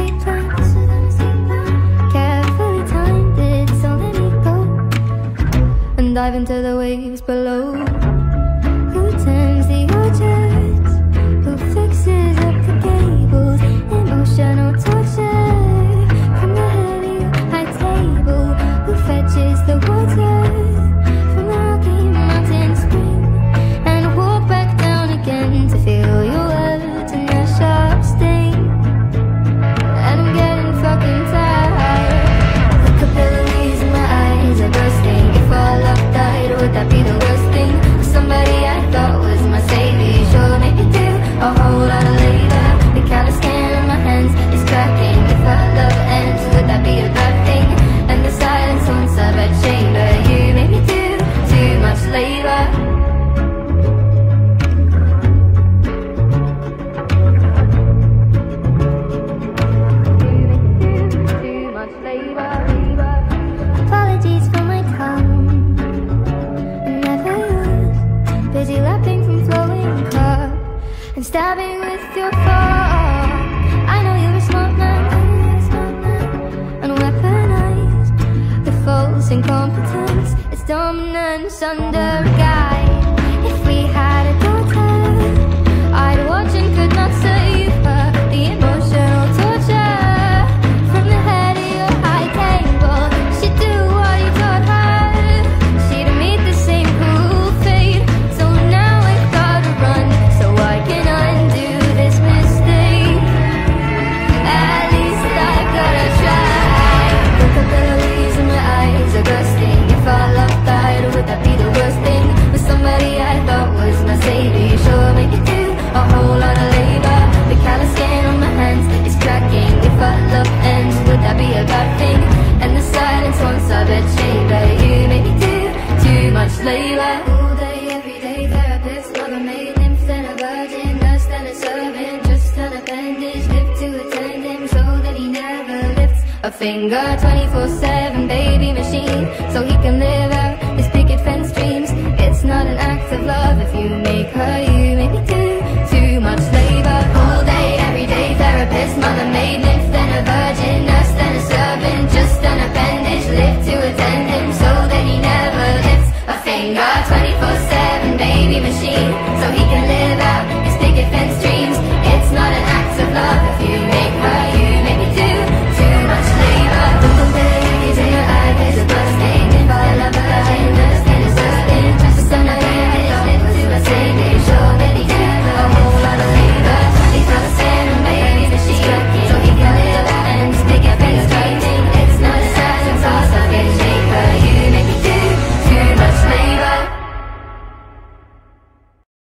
escape plan, carefully timed it, so let me go and dive into the waves below. Who turns the objects? Who fixes up the cables? Emotional torture from the heavy high table. Who fetches the water from the rocky mountain spring and walk back down again to feel your words and their sharp sting? And I'm getting fucking tired. The capillaries in my eyes are bursting. If our love died, would that be the worst thing? Somebody I thought was my savior sure make me do a whole lot of labor. The kind of skin on my hands is cracking. If our love ends, would that be a bad thing? And the silence haunts our bed chamber. You make me do too much labor. Apologies for my tongue, never used. Busy lapping from flowing cup and stabbing with your fork. I know you're a smart man, and weaponize the false incompetence. It's dominance under a guide. If we had a daughter, I'd watch and could not save her. The emotional torture from the head of your high table. She'd do what you taught her. She'd meet the same cruel fate. So now I've gotta run so I can undo this mistake. At least I've gotta try. The capillaries in my eyes are bursting. If our love died, would that be the worst thing? With somebody I thought was my savior sure make it do a whole lot of labor. The kind of skin on my hands is cracking. If our love ends, would that be a bad thing? And the silence haunts our bed chamber. You make me do too much labor. All day, every day, therapist, mother made nymph and a virgin, nurse and a servant, just an appendage, live to attend him so that he never lifts a finger. 24/7 baby machine, so he can live out his picket fence dreams. It's not an act of love if you make her. You make me do too much labor. All day, every day, therapist, mother made nymph and a virgin, nurse and a servant, just an appendage, live to attend him so that he never lifts a finger. 24/7 baby machine, so he can live out